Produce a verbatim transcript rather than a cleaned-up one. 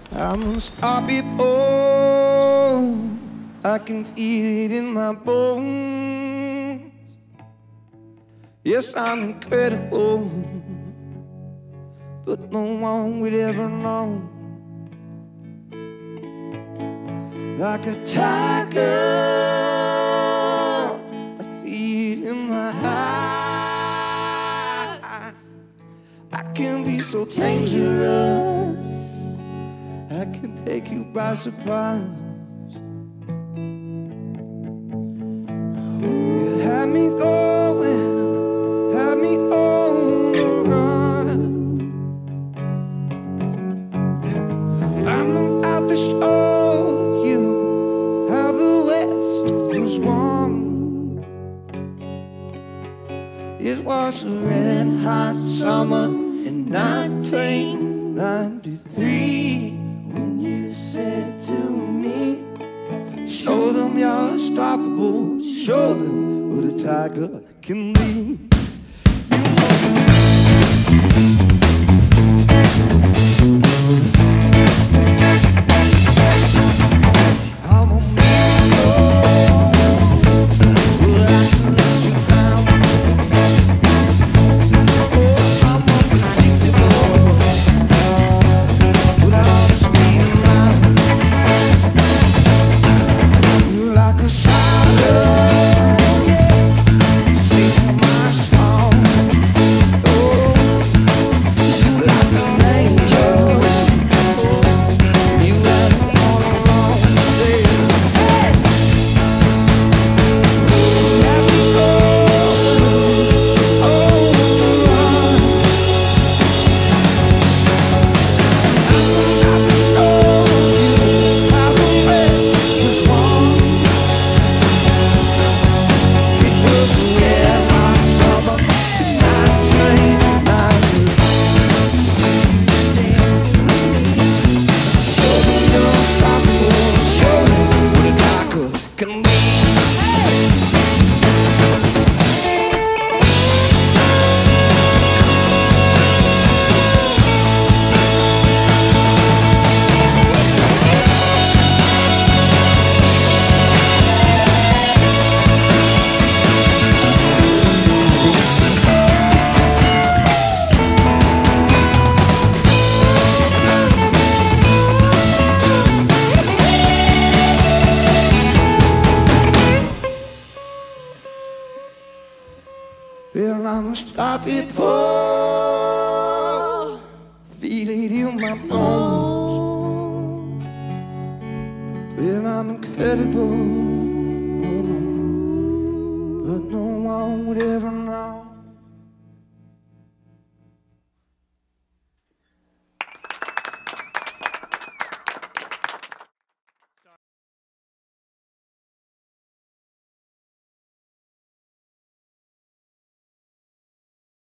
I'm unstoppable. I can feel it in my bones. Yes, I'm incredible, but no one will ever know. Like a tiger, I see it in my eyes. I can be so dangerous, I can take you by surprise. You had me going, had me on the run. I'm about to show you how the West was won. It was a red hot summer in nineteen ninety-three when you said to me, show them you're unstoppable, show them what a tiger can be. Well, I'm unstoppable, feel it in my bones. Well, I'm incredible, oh no, but no one would ever know.